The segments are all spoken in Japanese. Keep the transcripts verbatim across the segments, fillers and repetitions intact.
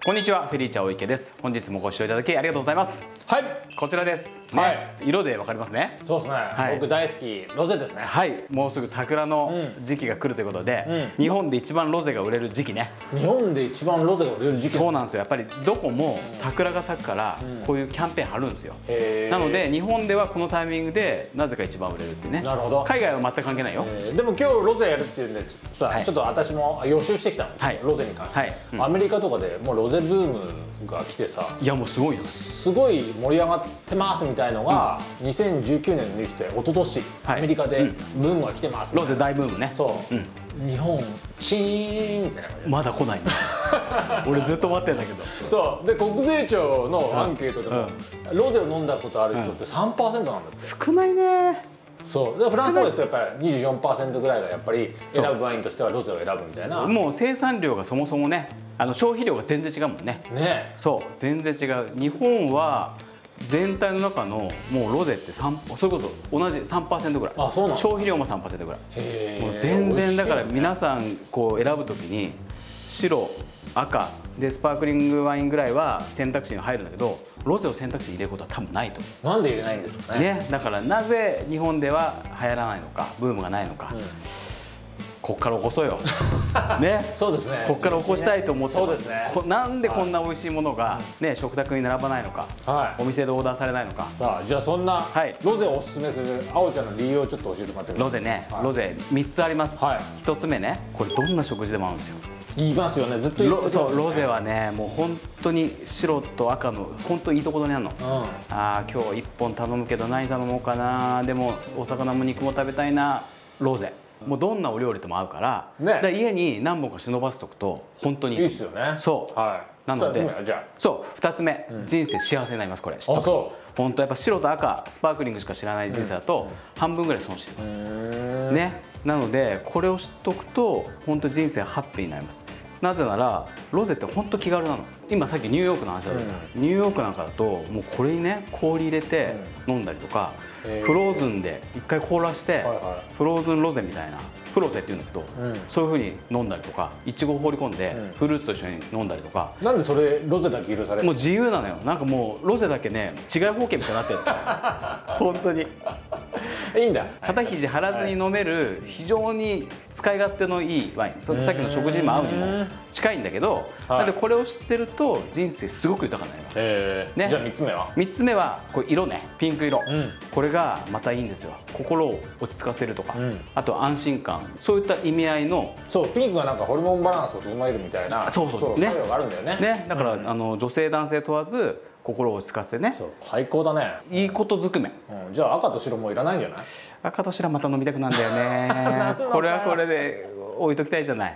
こんにちは、フェリーチャー大池です。本日もご視聴いただきありがとうございます。 はい、 こちらです。ね、はい、色でわかりますね。 そうですね。はい、僕大好きロゼですね。 はい、もうすぐ桜の時期が来るということで、うん、日本で一番ロゼが売れる時期ね。 日本で一番ロゼが売れる時期。 そうなんですよ。やっぱりどこも桜が咲くからこういうキャンペーン張るんですよ。うん、なので日本ではこのタイミングでなぜか一番売れるっていうね。 なるほど。 海外は全く関係ないよ。 でも今日ロゼやるっていうんでさ、はい、ちょっと私も予習してきたの。はい、ロゼに関して。はい、うん、アメリカとかでもうロゼブームが来てさ、 いやもうすごいよ。 すごい盛り上がってますみたいのが、うん、にせんじゅうきゅうねんのニュースで一昨年、はい、アメリカでブームが来てますみたいな。 ロゼ大ブームね。 そう、うん、日本チーンみたいな感じ。 まだ来ないね。俺ずっと待ってんだけど。 そうで、国税庁のアンケートでも、うん、ロゼを飲んだことある人って さんパーセント なんだって。 少ないね。 そうでフランスとかだとやっぱり にじゅうよんパーセント ぐらいがやっぱり選ぶワインとしてはロゼを選ぶみたいな。 もう生産量がそもそもね、あの消費量が全然違うもんね。 ね、 そう全然違う。日本は全体の中のもうロゼってさん、それこそ同じ さんパーセント ぐらい。あ、そうなの。消費量も さんパーセント ぐらい。へー、もう全然だから皆さんこう選ぶときに白、赤でスパークリングワインぐらいは選択肢に入るんだけど、ロゼを選択肢に入れることは多分ないと思う。 なんで入れないんですかね。 ね、だからなぜ日本では流行らないのか、ブームがないのか、うん、こっから起こそうよ。ね、そうですね。こっから起こしたいと思ってます。そうですね。なんでこんな美味しいものがね食卓に並ばないのか、はい、お店でオーダーされないのか。 さあじゃあそんな、はい、ロゼをおすすめするあおちゃんの理由をちょっと教えてもらってください。 ロゼね、はい、ロゼみっつあります。はい、ひとつめね、これどんな食事でも合うんですよ。 言いますよね、ずっと言ってますね。 そう、ロゼはねもう本当に白と赤の本当いいところにあるの。うん、ああ今日いっぽん頼むけど何頼もうかな、でもお魚も肉も食べたいな、ロゼ。もうどんなお料理とも合うから、ね、だから家に何本か忍ばせとくと本当にいいいっすよね。 そう、はい、なのでそうふたつめ、うん、人生幸せになります。これ知っとくと本当やっぱ白と赤スパークリングしか知らない人生だと、うん、半分ぐらい損してますね。なのでこれを知っとくと本当人生ハッピーになります。なぜならロゼって本当気軽なの。今さっきニューヨークの話だった、うん、ニューヨークなんかだともうこれにね氷入れて飲んだりとか、うん、フローズンで一回凍らして、はいはい、フローズンロゼみたいな、フロゼって言うんだけど、うん、そういうふうに飲んだりとか、いちご放り込んで、うん、フルーツと一緒に飲んだりとか。 なんでそれロゼだけ許されるの？ もう自由なのよ。なんかもうロゼだけね違い保険みたいになってる。本当にいいんだ。 肩肘張らずに飲める非常に使い勝手のいいワイン。さっきの食事にも合うにも近いんだけど、なのでこれを知ってると人生すごく豊かになります。 ね、じゃあみっつめは？ みっつめはこれ色ね、ピンク色、うん、これがまたいいんですよ。心を落ち着かせるとか、うん、あと安心感、そういった意味合いの。 そうピンクがなんかホルモンバランスを整えるみたいな、 そうそうね、 作用があるんだよね。 ね、だから、うん、あの女性男性問わず心を落ち着かせてね。 そう最高だね。 いいことずくめ、 うん、じゃあ赤と白もいらないんじゃない？ 赤と白また飲みたくなんだよね。これはこれで置いときたいじゃない。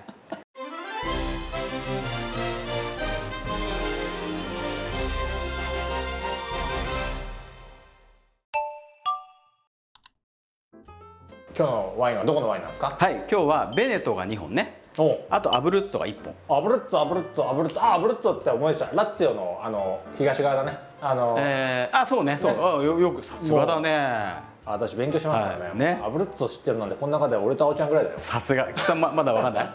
今日のワインはどこのワインなんですか？ はい、今日はベネトがにほんね。あとアブルッツォがいっぽん。 アブルッツォ、アブルッツォ、アブルッツォ、あ、アブルッツォって思い出した。ラッツィオのあの東側だね。あのえー、あ、そうね、そう、ね、あ、よ、よくさすがだね。 私勉強しましたからね。 はい、ね、 アブルッツォ知ってるなんてこの中で俺とあおちゃんぐらいだよ。 さすが。さんままだわかんない。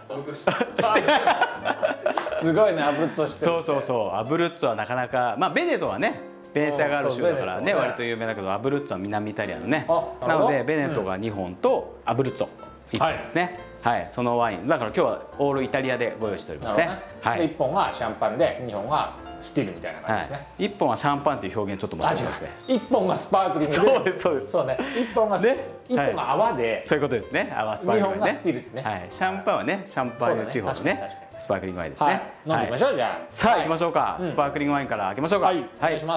すごいね、アブルッツォ知ってる。 そうそうそう、アブルッツォはなかなか、まあベネトはね。ベネツィアがある州だからね、ね、割と有名だけど、アブルッツォは南イタリアのね。なのでベネトがにほんとアブルッツォいっぽんですね。はい、はい、そのワインだから今日はオールイタリアでご用意しておりますね。 はい、いっぽんがシャンパンでにほんがスティールみたいな感じですね。はい、いっぽんはシャンパンっていう表現ちょっと間違えますね。 いっぽんがスパークリングで。 そうですそうです。 そうね。いっぽんがね、いっぽんが泡で、 そういうことですね。泡スパークリングね。にほんがスティールってね。はい、シャンパンはね、シャンパーニュ地方のね、スパークリングワインですね。 飲んでみましょうじゃあ。 さあ行きましょうか。スパークリングワインから開けましょうか。 はい、お願いします。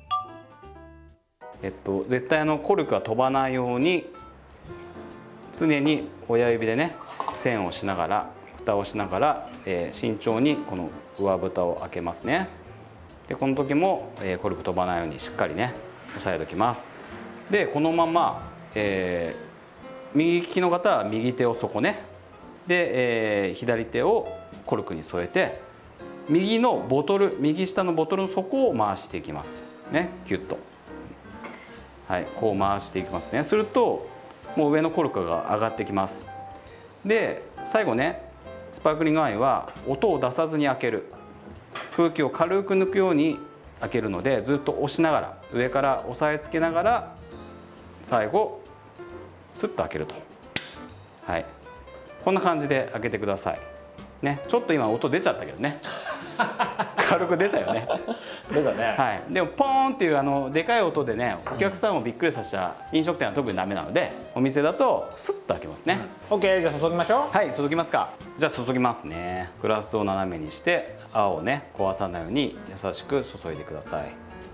えっと絶対あのコルクが飛ばないように常に親指でね線をしながら蓋をしながら、えー、慎重にこの上蓋を開けますね。でこの時も、えー、コルク飛ばないようにしっかりね押さえておきます。でこのまま、えー、右利きの方は右手を底ねで、えー、左手をコルクに添えて右のボトル右下のボトルの底を回していきますね、キュッと。はい、こう回していきますね。するともう上のコルクが上がってきます。で最後ねスパークリングワインは音を出さずに開ける。 空気を軽く抜くように開けるので、ずっと押しながら上から押さえつけながら最後スッと開けると、はい、こんな感じで開けてくださいね。ちょっと今音出ちゃったけどね軽く出たよね出たね、 はい、でもポーンっていうあのでかい音でねお客さんをびっくりさせちゃ飲食店は特にダメなので、お店だとスッと開けますね。 うん、OK、じゃあ注ぎましょう。 はい、注ぎますか。じゃあ注ぎますね。グラスを斜めにして泡をね壊さないように優しく注いでください。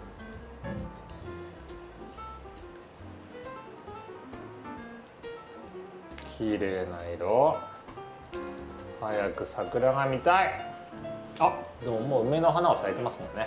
綺麗な色。早く桜が見たい。あ、でももう梅の花は咲いてますもんね。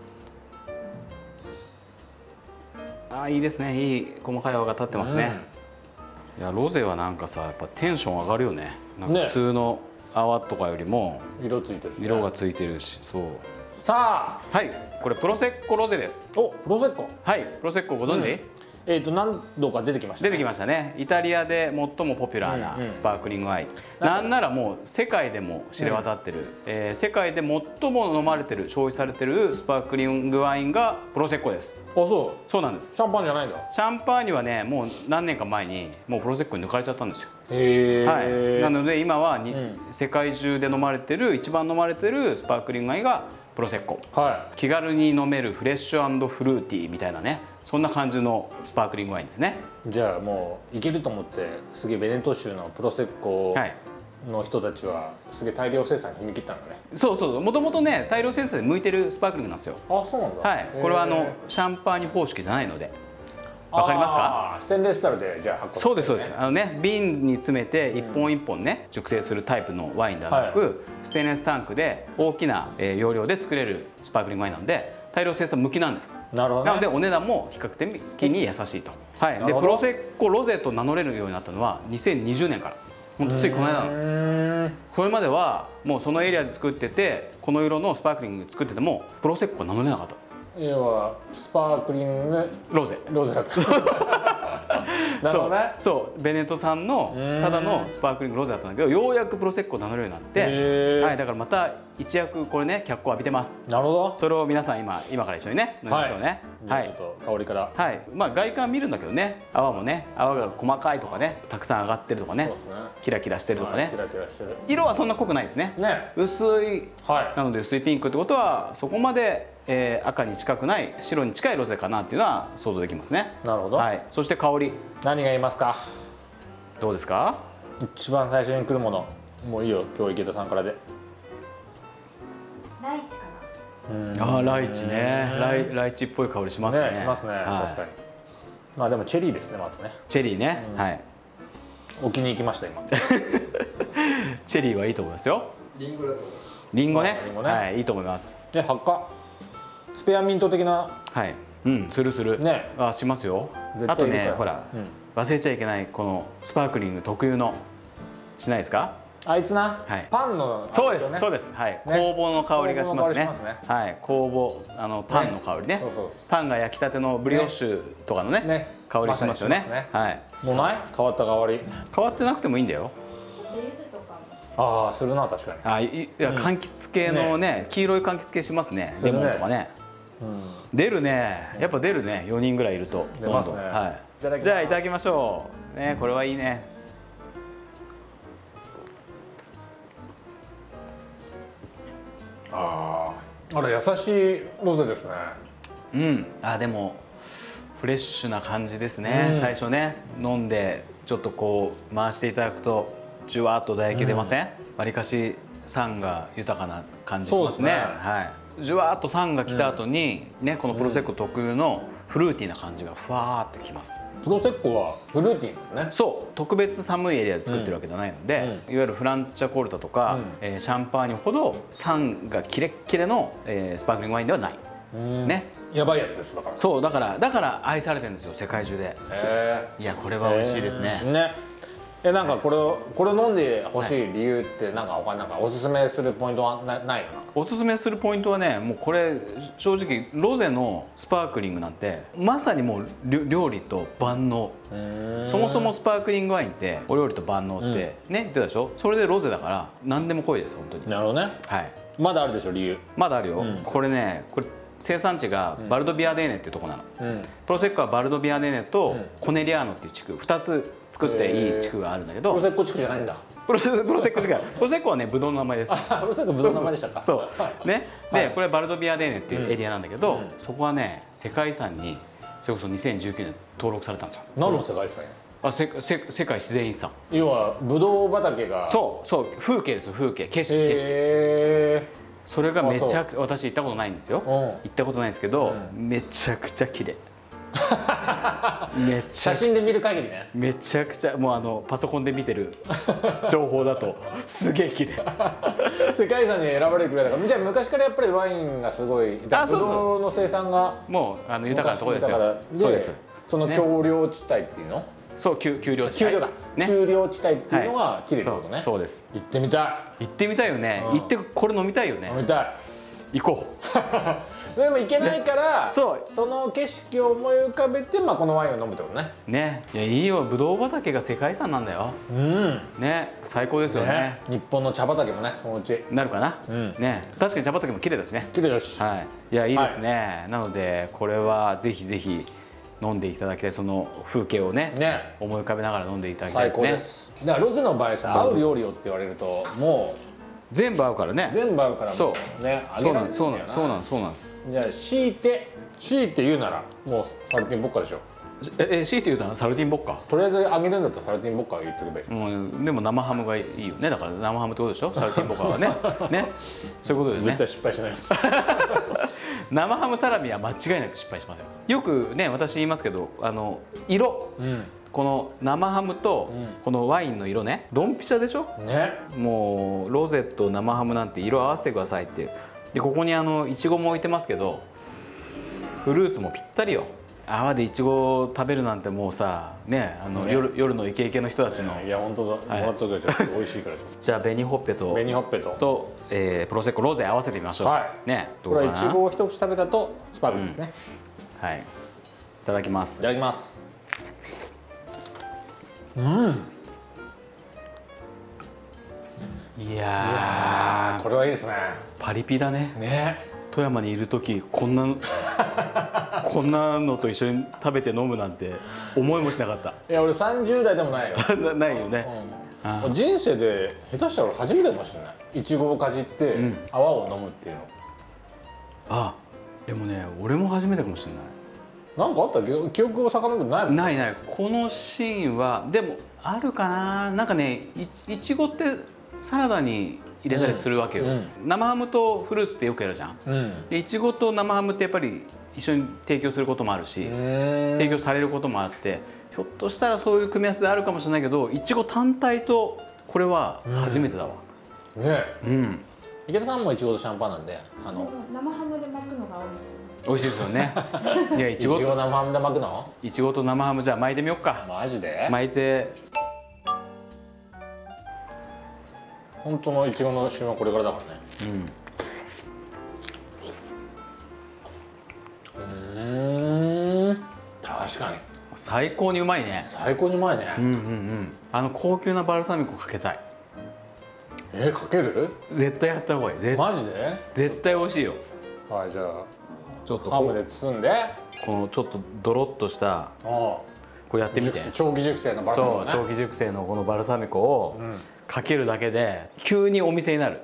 あ、いいですね。いい細かい泡が立ってますね。うん、いやロゼはなんかさ、やっぱテンション上がるよね。なんか普通の泡とかよりも色ついてるし、ね、 色がついてるし、そう。 さあ、 はい、これプロセッコロゼです。 お、プロセッコ。 はい、プロセッコご存知？うん、 えーと何度か出てきましたね。 出てきましたね。イタリアで最もポピュラーなスパークリングワイン、うんうん、なんならもう世界でも知れ渡ってる、うん、えー、世界で最も飲まれてる消費されてるスパークリングワインがプロセッコです。 あ、そう。 そうなんです。 シャンパンじゃないんだ。 シャンパーニュはね、もう何年か前にもうプロセッコに抜かれちゃったんですよ。 へー、はい、なので今はに、うん、世界中で飲まれてる一番飲まれてるスパークリングワインがプロセッコ、はい、気軽に飲めるフレッシュ&フルーティーみたいなね、そんな感じのスパークリングワインですね。 じゃあもういけると思ってすげえベネト州のプロセッコの人たちはすげえ大量生産に踏み切ったんだね。 そうそう、もともとね大量生産で向いてるスパークリングなんですよ。 あ、そうなんだ。 はい、これはあのシャンパーニュ方式じゃないので。わかりますか？ ステンレスタルでじゃあ発酵、ね、 そうですそうです。あのね、瓶に詰めて一本一本ね、うん、熟成するタイプのワインではなく、はい、ステンレスタンクで大きな容量で作れるスパークリングワインなので大量生産向きなんです。 なるほど、ね、 なのでお値段も比較的に優しいと。はい。でプロセッコロゼと名乗れるようになったのはにせんにじゅうねんから。本当ついこの間なの。これまではもうそのエリアで作っててこの色のスパークリング作っててもプロセッコは名乗れなかった。 要はスパークリングロゼロゼだったなるほどね。 そう、ベネトさんのただのスパークリングロゼだったんだけど、ようやくプロセッコを名乗るようになって、はい、だからまた一躍これね脚光浴びてます。 なるほど。 それを皆さん今今から一緒にね飲みましょうね。 はい、ちょっと香りから。 はい、まあ外観見るんだけどね、泡もね泡が細かいとかね、たくさん上がってるとかね、そうですね、キラキラしてるとかね、 キラキラしてる。 色はそんな濃くないですね。ね、薄い、はい、なので薄いピンクってことはそこまで、えー、赤に近くない白に近いロゼかなっていうのは想像できますね。 なるほど。はい、 そして香り。 何が言いますか。 どうですか。 一番最初に来るもの。もういいよ、今日池田さんからで。 ライチかな。ああ、ライチね。ライライチっぽい香りしますね。 ね、しますね。はい、確かに。まあでもチェリーですね、まずね。 チェリーね。うん、はい。 置きに行きました今。 チェリーはいいと思いますよ。 リンゴだと。 リンゴね。リンゴね。はい、いいと思います。 で、発火。スペアミント的な。 はい。うん、するする。ね。あ、しますよ。あとね、ほら、うん、忘れちゃいけないこのスパークリング特有のしないですか。 あいつな、はい、パンの、 ね、そうですそうです、はい、ね、酵母の香りがしますね。すね、はい、酵母あのパンの香りね、ね、そうそう、パンが焼きたてのブリオッシュとかのね、ね、香りしますよね。ね、はい。 もうない？変わった香り。 変わってなくてもいいんだよ。 ああ、するな、確かに。 あ、いや、柑橘系のね、ね、黄色い柑橘系しますね。レモンとかね。うん、出るね、やっぱ出るね、よにんぐらいいると。 出ますね。 はい。じゃあいただきましょう。ね、これはいいね。 ああ、あら優しいロゼですね。 うん、あ、でもフレッシュな感じですね。うん、最初ね、飲んでちょっとこう回していただくとじゅわっと唾液出ません？わりかし酸が豊かな感じしますね。はい。じゅわっと酸が来た後に、うん、ね、このプロセッコ特有のフルーティーな感じがふわーってきます。 プロセッコはフルーティーなのね。 そう、特別寒いエリアで作ってるわけじゃないので、うん、いわゆるフランチャコルタとか、うん、えー、シャンパーニュほど酸がキレッキレの、えー、スパークリングワインではない。ね。 やばいやつですだから。 そう、だからだから愛されてるんですよ、世界中で。へえ。いや、これは美味しいですね。ね。 え、なんかこれをこれ飲んでほしい理由ってなんか他なんかおすすめするポイントはなないの？ おすすめするポイントはね、もうこれ正直ロゼのスパークリングなんてまさにもう料理と万能。そもそもスパークリングワインってお料理と万能って、うん、ね言ってたでしょ。それでロゼだから何でも濃いです本当に。 なるほどね。はい。まだあるでしょ理由。まだあるよ。うん、これね、これ生産地がバルドビアデーネっていうとこなの、うん、プロセッコはバルドビアデーネとコネリアーノっていう地区ふたつ作っていい地区があるんだけど、プロセッコ地区じゃないんだ。プロセッコ地区プロセッコはねブドウの名前です。プロセッコブドウの名前でしたか。そうね。でこれバルドビアデーネっていうエリアなんだけど、そこはね世界遺産にそれこそにせんじゅうきゅうねん登録されたんですよ。何の世界遺産や？あ、せせ世界自然遺産。要はブドウ畑が。そうそう風景ですよ風景景色景色。それがめちゃくちゃ私行ったことないんですよ、うん、行ったことないんですけど、うん、めちゃくちゃ綺麗めちゃ写真で見る限りねめちゃくちゃもうあのパソコンで見てる情報だとすげえ綺麗世界遺産に選ばれるくらいだからじゃあ昔からやっぱりワインがすごいブドウの生産がもうあの豊かなところですよそうですその丘陵地帯っていうの、ねそう丘陵地帯丘陵だ丘陵地帯っていうのが綺麗ってことね。そうです。行ってみたい。行ってみたいよね。行ってこれ飲みたいよね。飲みたい。行こう。でも行けないからそうその景色を思い浮かべてまあこのワインを飲むってことね。ね。いやいいよブドウ畑が世界遺産なんだよ。うん。ね最高ですよね。日本の茶畑もねそのうちなるかな。うん。ね確かに茶畑も綺麗だしね。綺麗だし。はい。いやいいですね。なのでこれはぜひぜひ。飲んでいただきたいその風景をねね思い浮かべながら飲んでいただきたいですね。最高です。だからロゼの場合さ合う料理をって言われるともう全部合うからね全部合うからもうねあげられるんだよな。そうなんそうなんです。じゃあ強いて強いて言うならもうサルティンボッカでしょ。ええ強いて言うならサルティンボッカとりあえずあげるんだったらサルティンボッカ言ってくればいい。うんでも生ハムがいいよね。だから生ハムってことでしょサルティンボッカはねねそういうことですね。絶対失敗しないです生ハムサラミは間違いなく失敗しますよ。よくね私言いますけどあの色、うん、この生ハムとこのワインの色ねドンピシャでしょ、ね、もうロゼと生ハムなんて色合わせてくださいってでここにあのいちごも置いてますけどフルーツもぴったりよ。泡でいちごを食べるなんてもうさねあの、ね、夜, 夜のイケイケの人たちのいや本当だ、はい、もらっとくから美味しいからじゃあ紅ほっぺと紅ほっぺとと、えー、プロセッコロゼ合わせてみましょう。はいねこれはいちごを一口食べたとスパルクですね、うん、はいいただきます。いただきます。うんいやーこれはいいですね。パリピだね。ね富山にいる時こんなこんなのと一緒に食べて飲むなんて思いもしなかった。いや俺さんじゅう代でもないよなないよね、うん、人生で下手したら初めてかもしれない。いちごをかじって泡を飲むっていうの、うん、あでもね俺も初めてかもしれない。なんかあった記憶を遡るないもん。ないないこのシーンはでもあるかな。なんかね い, いちごってサラダに入れたりするわけよ、うん、生ハムとフルーツってよくやるじゃん、うん、でいちごと生ハムってやっぱり一緒に提供することもあるし提供されることもあってひょっとしたらそういう組み合わせであるかもしれないけどいちご単体とこれは初めてだわ、うん、ねえ、うん、池田さんもいちごとシャンパンなんであの生ハムで巻くのが美味しい。美味しいですよねいやいちごと生ハムで巻くのいちごと生ハムじゃあ巻いてみよっか。マジで巻いて本当のいちごの旬はこれからだからね。うんうん確かに最高にうまいね。最高にうまいね。うんうんうんあの高級なバルサミコかけたい。えー、かける絶対やった方がいい。マジで絶対美味しいよ。はいじゃあちょっとハムで包んでこのちょっとドロッとしたこれやってみて。長期熟成のバルサミコね。そう長期熟成のこのバルサミコを、うんかけるだけで急にお店になる。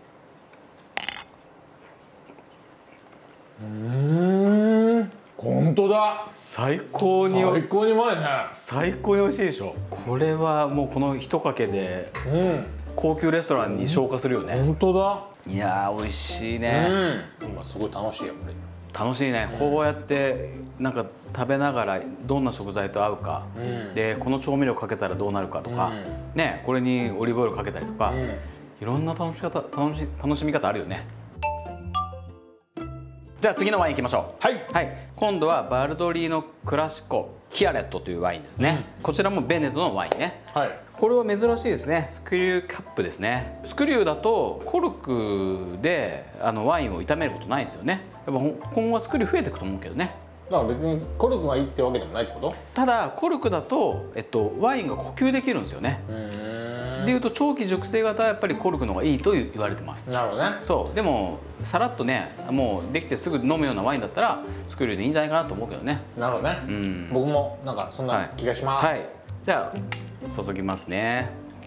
うん本当だ最高に最高にうまいね。最高に美味しいでしょ。これはもうこの一かけで、うん、高級レストランに昇華するよね。本当だいやー美味しいね、うん、今すごい楽しいやっぱり。楽しいね、うん、こうやってなんか食べながらどんな食材と合うか、うん、でこの調味料かけたらどうなるかとか、うん、ねこれにオリーブオイルかけたりとか、うん、いろんな楽しみ方楽し楽しみ方あるよね。 じゃあ次のワインいきましょう。 はい、 はい、今度はバルドリーノクラシコキアレットというワインですね、うん、こちらもベネトのワインね。はい、これは珍しいですね。スクリューキャップですね。スクリューだとコルクであのワインを炒めることないですよね。やっぱ今後はスクリュー増えていくと思うけどね。 だから別にコルクがいいってわけでもないってこと？ただコルクだと、えっと、ワインが呼吸できるんですよね。でいうと長期熟成型はやっぱりコルクの方がいいと言われてます。 なるほどね。 そうでもさらっとねもうできてすぐ飲むようなワインだったらスクリューでいいんじゃないかなと思うけどね。 なるほどね、うん、僕もなんかそんな気がします。 はい、はい、じゃあ注ぎますね。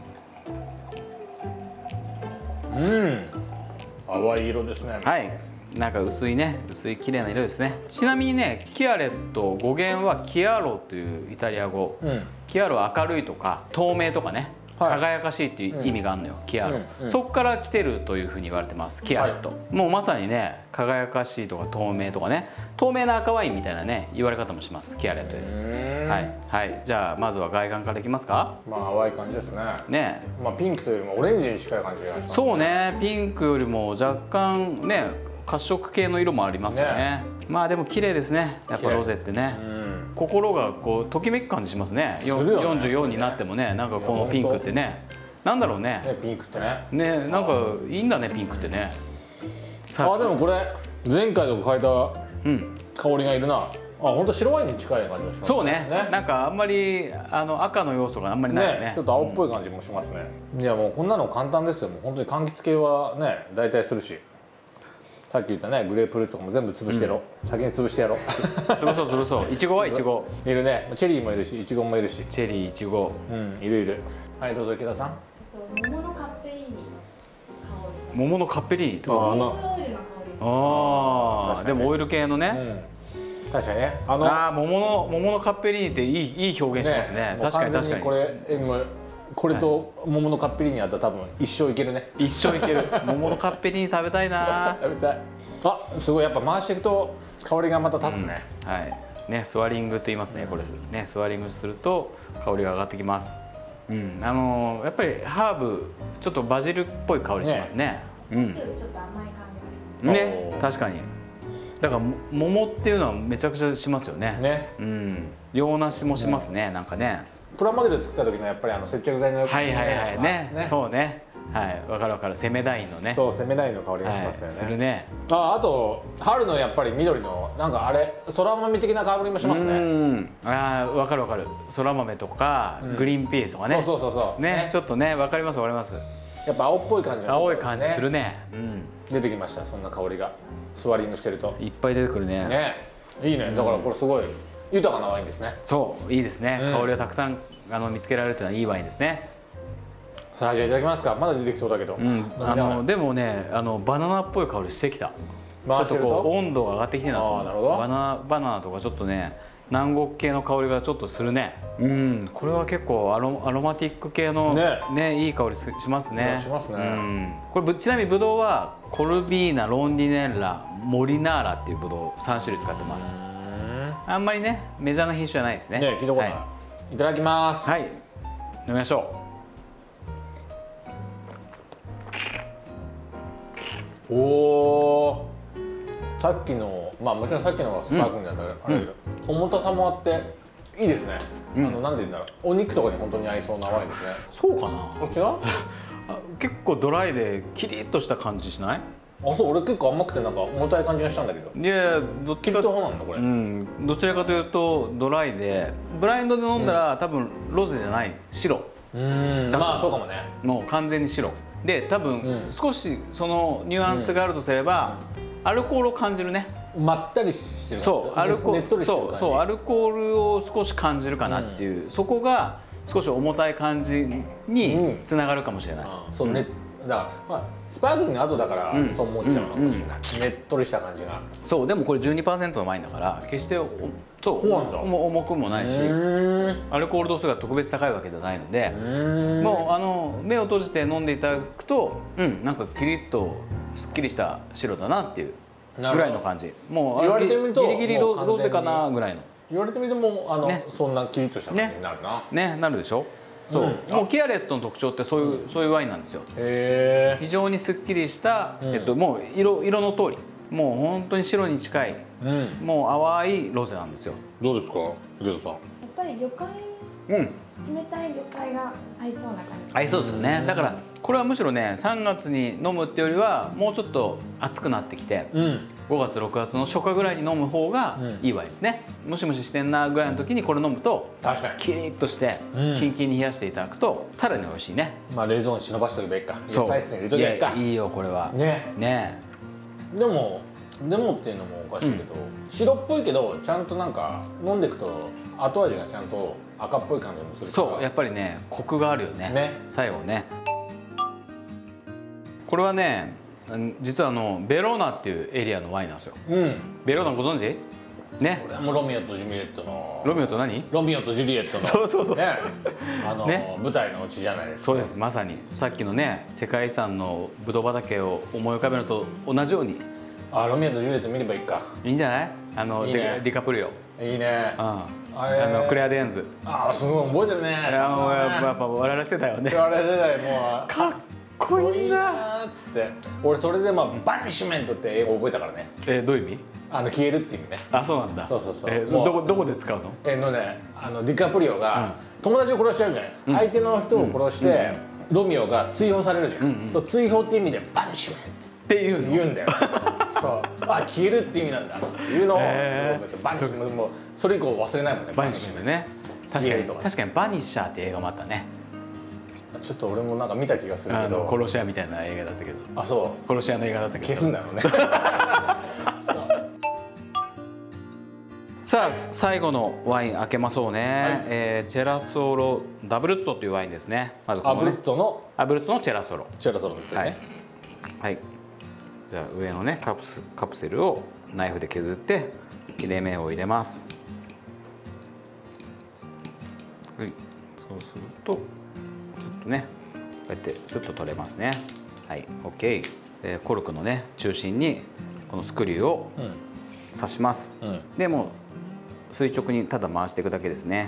うん淡い色ですね。 はい、なんか薄いね薄い綺麗な色ですね。ちなみにねキアレット語源はキアロというイタリア語、うん、キアロは明るいとか透明とかね、はい、輝かしいっていう意味があるのよ、うん、キアロ、うんうん、そこから来てるというふうに言われてます。キアレット、はい、もうまさにね輝かしいとか透明とかね透明な赤ワインみたいなね言われ方もします。キアレットです。はい、はい、じゃあまずは外観からいきますか。 まあ淡い感じですね。 ね、 まあピンクというよりもオレンジに近い感じがしますね。 そうね、ピンクよりも若干ね褐色系の色もありますよね。ね、まあでも綺麗ですね。やっぱロゼってね、うん、心がこうときめく感じしますね。よんじゅうよんになってもね、なんかこのピンクってね、なんだろうね。 ねピンクってね。 ね、なんかいいんだねピンクってね。 あ、でもこれ前回と変えた香りがいるな。あ、本当白ワインに近い感じがしますね。 そうね。ね、なんかあんまりあの赤の要素があんまりないよね。 ね、ちょっと青っぽい感じもしますね。うん、いやもうこんなの簡単ですよ。もう本当に柑橘系はね大体するし。さっき言ったねグレープフルーツとかも全部潰してやろう、うん、先に潰してやろう潰そう潰そう。いちごはいちごいるね。チェリーもいるしいちごもいるし。 チェリーいちご、 うん、いるいる。はい、どうぞ池田さん。 桃のカッペリーニ香り。 桃のカッペリーニとか。 オイルの香り。 ああ、でもオイル系のね、 うん、確かにね。あのあ桃の桃のカッペリーニっていいいい表現しますね。ね、確かに確かに。 これ今これと桃のカッペリーニあったら多分一生いけるね。 一生いける。桃のカッペリーニ食べたいな。 食べたい。あ、すごいやっぱ回していくと香りがまた立つね。 うん、はい。ね、スワリングと言いますね。これね、スワリングすると香りが上がってきます。うん、あのー、やっぱりハーブちょっとバジルっぽい香りしますね。ね、うん。 ちょっと甘い感じがします。 ね、確かに。だから桃っていうのはめちゃくちゃしますよね。ね。うん。洋梨もしますね。なんかね。 プラモデル作った時のやっぱりあの接着剤のはいはいはいね、ね、そうね、はい、わかるわかる。セメダインのね、 そうセメダインの香りがしますよね、はい、 するね。 あ、あと春のやっぱり緑のなんかあれそら豆的な香りもしますね。うん、 あ、わかるわかる。そら豆とか、うん、グリーンピースとかね、 そうそうそうそうね、ね、ちょっとね、わかりますわかります。 やっぱ青っぽい感じが、ね、 青い感じするね。うん、 出てきました。そんな香りがスワリングしてるといっぱい出てくるね。 ね、いいね。だからこれすごい豊かなワインですね。 そういいですね、うん、香りがたくさんあの見つけられるというのはいいワインですね。 さあじゃあいただきますか。まだ出てきそうだけど、うん、 あのでもね、あのバナナっぽい香りしてきた。ちょっとこう温度が上がってきてるなと思う。 あ、なるほど。 バナナバナナとかちょっとね南国系の香りがちょっとするね。うん、これは結構アロアロマティック系の ね, ねいい香り し, しますね。 しますね。うん、 これちなみにブドウはコルビーナ、ロンディネッラ、モリナーラっていうブドウさん種類使ってます。あんまりねメジャーな品種じゃないですね。 ね、聞いたことない。はい、いただきます。 はい、飲みましょう。おお。さっきのまあもちろんさっきのがスパークリングだったからあれだけど、うん、重たさもあっていいですね。うん、あのなんて言うんだろう。お肉とかに本当に合いそうなワインですね。 そうかな。 こっちは結構ドライでキリッとした感じしない？ あ、そう。俺結構甘くてなんか重たい感じがしたんだけど。 いやどっちかとなんだこれ。うん。 どちらかというとドライでブラインドで飲んだら、うん、多分ロゼじゃない白。 うん。まあそうかもね。 もう完全に白で多分、うん、少しそのニュアンスがあるとすれば、うん、アルコールを感じるね。 まったりしてる。 そうアルコールそうそうアルコールを少し感じるかなっていう、うん、そこが少し重たい感じにつながるかもしれない。うん、 そうね。だからまあスパークリングの後だからそう思っちゃうのかもしれない。ねっとりした感じが。 そうでもこれ じゅうにパーセント のワインだから決してそう重くもないしアルコール度数が特別高いわけではないのでもうあの目を閉じて飲んでいただくとうんなんかキリッとすっきりした白だなっていうぐらいの感じ。もう言われてみるとギリギリロゼかなぐらいの。 言われてみるともうあの、ね、そんなキリッとした感じになるな。 ね、ねなるでしょ。そう、うん、もうキアレットの特徴ってそういう、うん、そういうワインなんですよ。へー。非常にすっきりした、うん、えっともう色色の通りもう本当に白に近い、 うん、 もう淡いロゼなんですよ。 どうですか池田さん。 やっぱり魚介、 うん、 冷たい魚介が合いそうな感じ。 合いそうですよね。だからこれはむしろねさんがつに飲むっていうよりはもうちょっと暑くなってきて、うん、ごがつろくがつの初夏ぐらいに飲む方がいいワインですね、うん、ムシムシしてんなぐらいの時にこれ飲むと確かにキリッとしてキンキンに冷やしていただくとさらに美味しいね。 まあ冷蔵庫に忍ばしておけばいいか。 そう、 野菜室に入れとけばいいか。 いやいいよこれはねね。 でもでもっていうのもおかしいけど、うん、白っぽいけどちゃんとなんか飲んでいくと後味がちゃんと赤っぽい感じもするから。 そうやっぱりねコクがあるよね、 ね最後ね。これはね実はあのベローナっていうエリアのワインなんですよ、うん、ベローナご存知ね。 これはもうロミオとジュリエットのロミオと何ロミオとジュリエットのそうそうそうそう、 ね、あの、ね、舞台のうちじゃないですか。 そうです、まさにさっきのね世界遺産のブドウ畑を思い浮かべると同じように。 あ、ロミオとジュリエット見ればいいか。 いいんじゃない。あのいい、ね、ディカプリオいいね、うん、 あのクレア・デーンズ。 ああすごい覚えてるね。 いやもうやっぱ我々世代はね我々世代もうかっこいいなっつって。俺それでまあバニッシュメントって英語覚えたからね。 えー、どういう意味。 あの消えるっていう意味ね。 あ、そうなんだ。 そうそうそう。 えー、そどこどこで使うの。 えー、のねあのディカプリオが友達を殺しちゃうじゃない、うん、相手の人を殺して、うん、ロミオが追放されるじゃん、うんうん、そう追放っていう意味でバニッシュメントっていう言うんだよそうあ消えるって意味なんだっていうのを、えー、バニッシュメントもうそれ以降忘れないもんね。 バニッシュメントね。確かに確かにバニッシャーって映画もあったね。 ちょっと俺もなんか見た気がするけど、 殺し屋みたいな映画だったけど。 あ、そう殺し屋の映画だったけど消すんだろうねさあ最後のワイン開けましょうね、はい、えー、チェラソロダブルッツォというワインですね。まずこの、ね、 アブルッツォのアブルッツォのチェラソロチェラソロですね。はい、 はい、じゃあ上のねカプスカプセルをナイフで削って切れ目を入れます。はい、そうするとちょっとねこうやってスッと取れますね。はい、OK。でコルクのね中心にこのスクリューを刺します。うん、でもう垂直にただ回していくだけですね。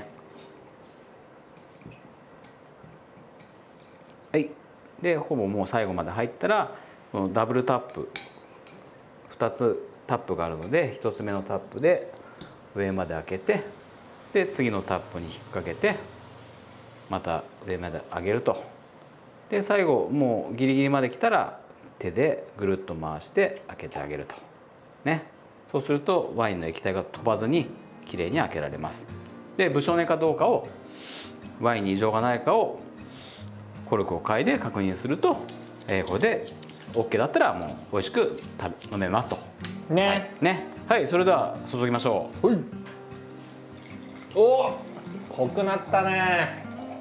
はい。でほぼもう最後まで入ったらこのダブルタップふたつタップがあるのでひとつめのタップで上まで開けてで次のタップに引っ掛けてまた上まで上げると。で最後もうギリギリまで来たら手でぐるっと回して開けてあげるとね。そうするとワインの液体が飛ばずにきれいに開けられます。で無性根かどうかをワインに異常がないかをコルクを嗅いで確認すると、えー、これで OK だったらもう美味しく食べ飲めますとね。 はい、ね、はい、それでは注ぎましょう。 はい、おお濃くなったね。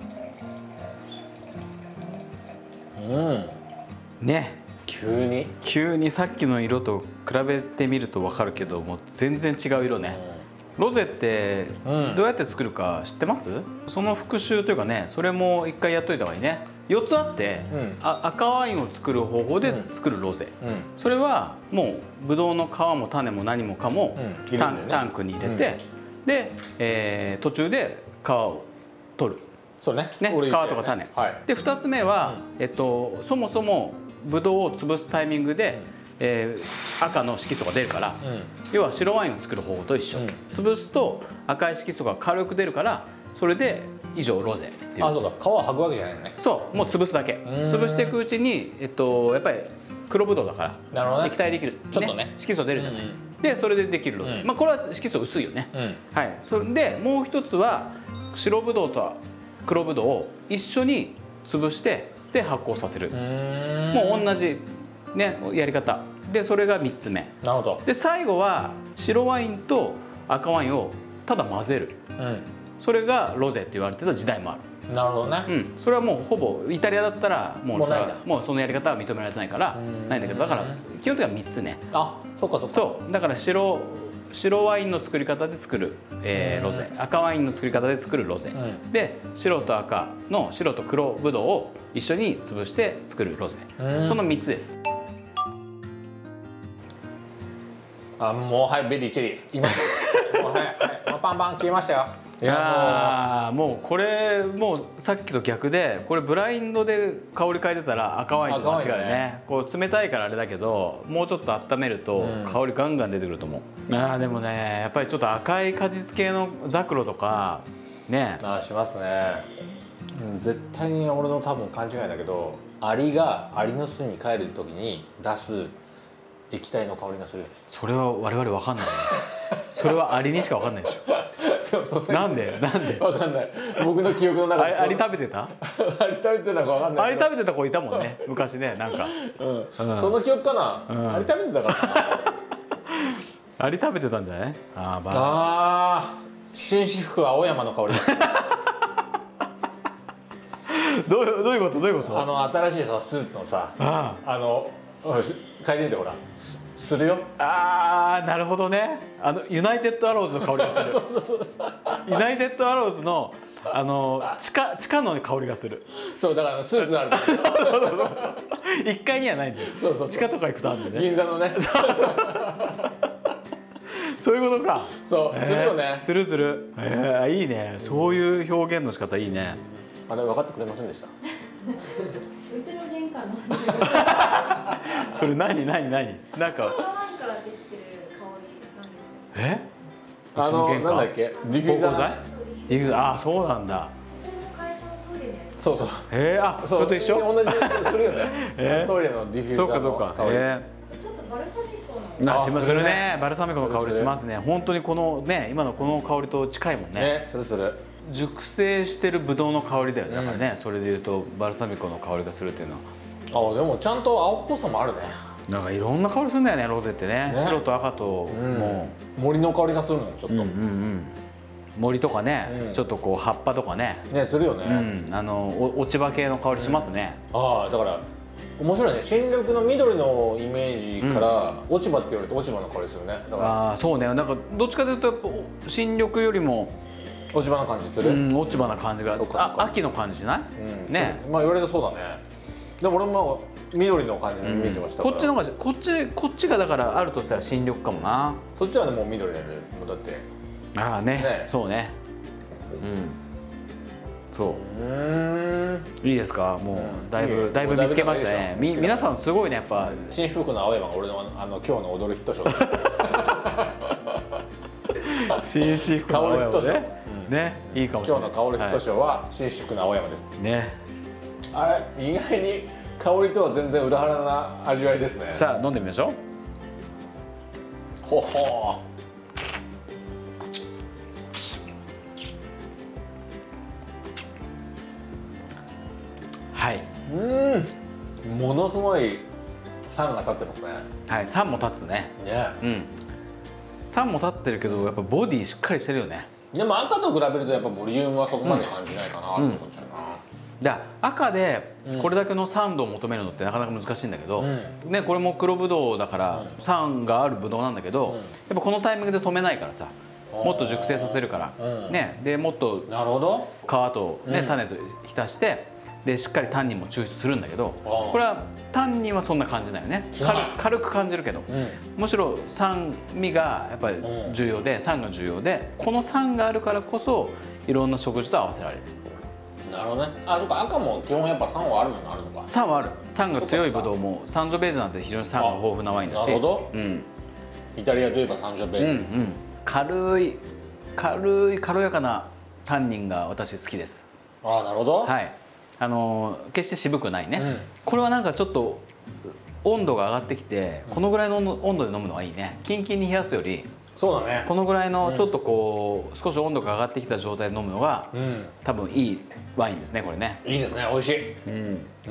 うんね、 急に急にさっきの色と比べてみると分かるけどもう全然違う色ね。うん、ロゼってどうやって作るか知ってます？うん、その復習というかね、それも一回やっといた方がいいね。よっつあって、うん、あ赤ワインを作る方法で作るロゼ、うん、それはもうブドウの皮も種も何もかもタン、ね、タンクに入れて、うん、で、えー、途中で皮を取る。 そうね、 ね、皮とか種、はい、でふたつめは、うん、えっと、そもそもブドウを潰すタイミングで、うん、えー、赤の色素が出るから、うん、要は白ワインを作る方法と一緒、うん、潰すと赤い色素が軽く出るからそれで以上ロゼっていう。 あ、そうか、皮を剥くわけじゃないのね。 そう、もう潰すだけ、うん、潰していくうちに、えっと、やっぱり黒ブドウだから、なるほどね、液体できる、ね、 ちょっとね色素出るじゃない、うん、でそれでできるロゼ、うん、まあこれは色素薄いよね、うん、はい。それでもう一つは白ブドウと黒ブドウを一緒に潰してで発酵させる。もう同じ、ね、やり方で、それがみっつめ。 なるほど。 で最後は白ワインと赤ワインをただ混ぜる、うん、それがロゼって言われてた時代もある。 なるほどね、 うん、それはもうほぼイタリアだったらもうそれはもうそのやり方は認められてないからないんだけど、だから基本的にはみっつね。 あ、そうかそうか。 そうだから白白ワインの作り方で作る、えー、ロゼ、赤ワインの作り方で作るロゼ、うん、で白と赤の白と黒ブドウを一緒に潰して作るロゼ、そのみっつです。 あ、もうはい、ベリーチェリー今もうはい、はい、もうパンパン切りましたよ。 いやああもうこれもうさっきと逆でこれブラインドで香り嗅いでたら赤ワインと間違いね。ねこう冷たいからあれだけどもうちょっと温めると香りガンガン出てくると思う、うん、ああでもねやっぱりちょっと赤い果実系のザクロとかねあしますね、うん、絶対に俺の多分勘違いだけどアリがアリの巣に帰る時に出す液体の香りがする。 それは我々分かんないねそれはアリにしか分かんないでしょなんでなんで分かんない。僕の記憶の中でアリ食べてたアリ食べてたか分かんないアリ食べてた子いたもんね昔ねなんか、 うんうん、その記憶かな、うん、アリ食べてたからなアリ食べてたんじゃない。あーバあー紳士服は青山の香りどうどういうことどういうこと。 あの新しいさスーツのさ あ, あの嗅いでみてほらするよ。 ああなるほどね。あのユナイテッドアローズの香りがするユナイテッドアローズのあの地下地下の香りがする。 そうだからスーツあるいっかいにはないんだよ。そうそう地下とか行くとあるんでね銀座のねそういうことか。 そう、えー、するよね。 するする。えー、いいね。そういう表現の仕方いいね。 あれ分かってくれませんでしたうちの玄関のそれ何何何なんかワインからできてる香りなんですえあのなんだっけディフューザー剤ディフューザーあそうなんだ。 会社のトイレでそうそうえー、あそれと一緒同じするよね、えー、トイレのディフューザーの香り。 そうかそうか、えー、 ちょっとバルサミコのあするね。バルサミコの香りしますね。本当にこのね今のこの香りと近いもんね。 ねするする。 熟成してるブドウの香りだよね。だからね、うん、それでいうとバルサミコの香りがするっていうのは。あでもちゃんと青っぽさもあるね。 なんかいろんな香りするんだよねロゼってね。ね白と赤と、うん、もう森の香りがするのちょっと。うんうんうん、 森とかね、うん、ちょっとこう葉っぱとかね。 ねするよね。 うん、あの落ち葉系の香りしますね。 うん、ああだから面白いね。新緑の緑のイメージから、うん、落ち葉って言われて落ち葉の香りするね。だからああそうね。なんかどっちかというとやっぱ新緑よりも落ち葉な感じする。 うん、落ち葉な感じが、うん、あ秋の感じじゃない？うん、ね。 まあ言われるとそうだね。でも俺も緑の感じのイメージがしたから、 うん、こっちの方がこっちこっちがだからあるとしたら新緑かもな。 そっちはねもう緑だよね。もうだってああね、ねそうね。うんそううんいいですか。もうだいぶ、うん、だいぶ見つけましたね。み皆さんすごいねやっぱ。 紳士服の青山が俺のあの今日の踊るヒットショー。 紳士服の青山ね。ねいいかもしれない。 今日の香りヒットショーは紳士服の青山です。 ね。 あれ意外に香りとは全然裏腹な味わいですね。 さあ飲んでみましょう。 ほほー。 はい。 うん。ものすごい酸が立ってますね。 はい、酸も立つね。 ね。 うん。酸も立ってるけどやっぱボディしっかりしてるよね。 でも赤と比べるとやっぱボリュームはそこまで感じないかなって思っちゃうな。 だ赤でこれだけの酸度を求めるのってなかなか難しいんだけど、うん、ねこれも黒ぶどうだから酸があるぶどうなんだけど、うん、やっぱこのタイミングで止めないからさ、もっと熟成させるから、うん、ねでもっとなるほど皮とね、うん、種と浸してでしっかりタンニンも抽出するんだけど、これはタンニンはそんな感じだよね。軽, 軽く感じるけど、うん、むしろ酸味がやっぱり重要で、酸が重要で、この酸があるからこそいろんな食事と合わせられる。 なるほどね。あ、なんか赤も基本やっぱ酸はあるのがあるのか。 酸はある。酸が強いブドウもサンジョベーゼなんて非常に酸が豊富なワインだし。 なるほど。 うん。 イタリアといえばサンジョベーゼ。 うんうん。軽い軽い軽やかなタンニンが私好きです。 ああ、なるほど。 はい。あの決して渋くないね。 うん、 これはなんかちょっと温度が上がってきて、このぐらいの温度で飲むのがいいね。キンキンに冷やすより。 そうだね。 このぐらいのちょっとこう少し温度が上がってきた状態で飲むのが、うん、多分いいワインですねこれね。 いいですね、美味しい。 うんうん。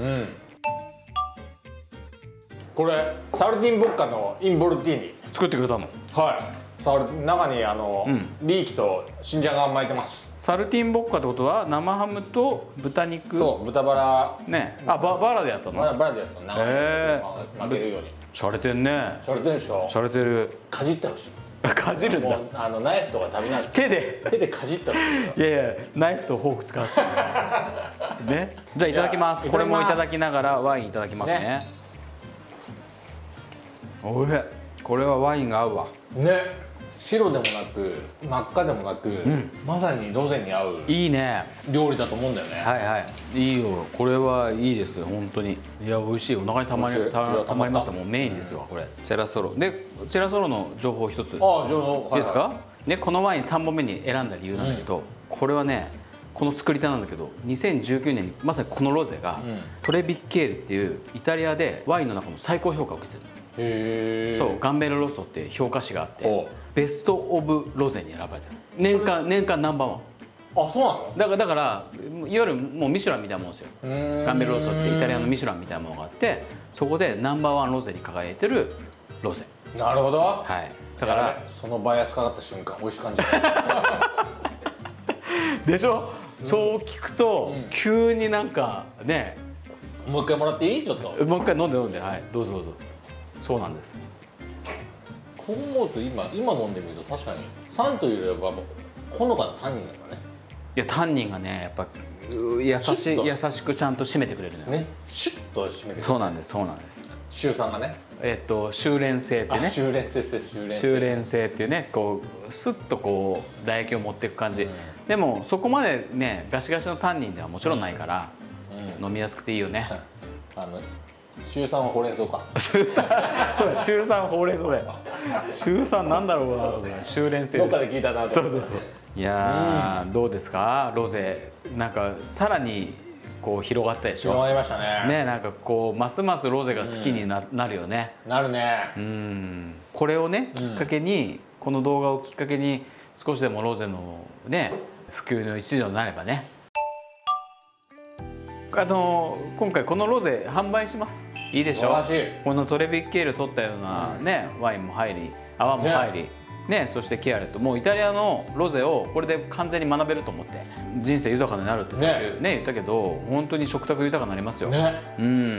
これサルティンボッカのインボルティーニ作ってくれたの。 はい。サル中にあの、うん、リーキと新じゃがを巻いてます。 サルティンボッカってことは生ハムと豚肉。 そう豚バラね。あババラでやったの。 バラバラでやったの。 へえ。 巻けるように。 しゃれてんね。 しゃれてるでしょ。 しゃれてる。 かじってほしい。 かじるんだ。 あのナイフとか食べない。 手で手でかじったの。 いやいやナイフとフォーク使わせてね。じゃあいただきます。これもいただきながらワインいただきますね。ねおいしい。 これはワインが合うわ。 ね。 白でもなく真っ赤でもなく、うん、まさにロゼに合ういいね料理だと思うんだよね。 はいはい、いいよ、これはいいですよ本当に。いや美味しい、お腹にたまりたたまりました。もうメインですよこれ。チェラソロで、チェラソロの情報一つ。 ああ情報いいですか。でこのワインさんぼんめに選んだ理由なんだけど、うん、これはねこの作り手なんだけど、にせんじゅうきゅうねんにまさにこのロゼが、うん、トレビッケールっていうイタリアでワインの中の最高評価を受けてる。へそうガンベルロッソっていう評価誌があって、ベスト・オブ・ロゼに選ばれてる。年間年間ナンバーワン。 あ、そうなの。 だからだからいわゆるもうミシュランみたいなもんですよ。ガンベルロッソってイタリアのミシュランみたいなものがあって、そこでナンバーワンロゼに輝いてるロゼ。 なるほど。 はい。だからそのバイアスかかった瞬間美味しく感じるでしょ。そう聞くと、うん、急になんかね。 もう一回もらっていい？ちょっと。 もう一回飲んで飲んで、はい、どうぞどうぞ。そうなんです。 こう思うと今今飲んでみると確かに酸というよりはほのかなタンニンなんだね。 いやタンニンがねやっぱ優しい優しくちゃんと締めてくれるのよね。シュッと締めてくれる。 そうなんですそうなんです。 シュウ酸がね。 えっと修練性ってね。 修練性修練性。 修練性っていうねこうスッとこう唾液を持っていく感じ。うん、でもそこまでねガシガシのタンニンではもちろんないから、うん、飲みやすくていいよね。 あのシュウ酸はほうれん草か。 シュウ酸、そうだ、シュウ酸ほうれん草だよ。シュウ酸なんだろうなとね、修練性。 どっかで聞いたな。 そうそうそう。いやー、うん、どうですか、ロゼ、なんかさらにこう広がったでしょ。 広がりましたね。 ね、なんかこうますますロゼが好きにな、うん、なるよね。 なるね。 うん。これをねきっかけに、うん、この動画をきっかけに少しでもロゼのね普及の一助になればね。あの今回このロゼ販売します。いいでしょ。このトレビッケール取ったようなね、うん、ワインも入り泡も入り、ねね、そしてキアレットもうイタリアのロゼをこれで完全に学べると思って人生豊かになるって最初 ね, ね言ったけど本当に食卓豊かになりますよ。ね、うん、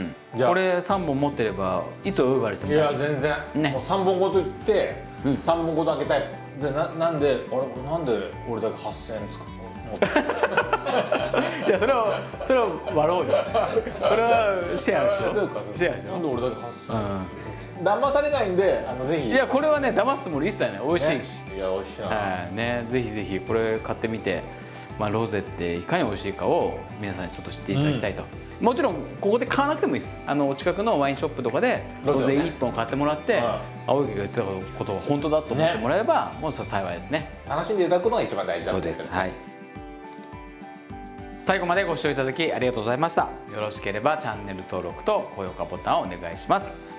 これさんぼん持ってればいつお呼ばれしても大丈夫。いや全然、ね、もうさんぼんごといってさんぼんごと開けたい。で な, なんであれなんで俺だけはっせんえん使うのいやそれはそれは割ろうよ。それはシェアしよう。 そうかシェアしよう。 なんで俺だけはっせんえん、うん、騙されないんであのぜひ。 いやこれはね騙すつもり一切ない。美味しいし、 ね、いや美味しいな、 はいね、ぜひぜひこれ買ってみて、まあ、ロゼっていかに美味しいかを皆さんにちょっと知っていただきたいと、うん、もちろんここで買わなくてもいいです。あのお近くのワインショップとかでロゼいっぽん買ってもらって、ね、青木が言ってたことが本当だと思ってもらえば、ね、もう幸いですね。 楽しんでいただくのが一番大事だと思ってる。 そうです、はい。最後までご視聴いただきありがとうございました。よろしければチャンネル登録と高評価ボタンをお願いします。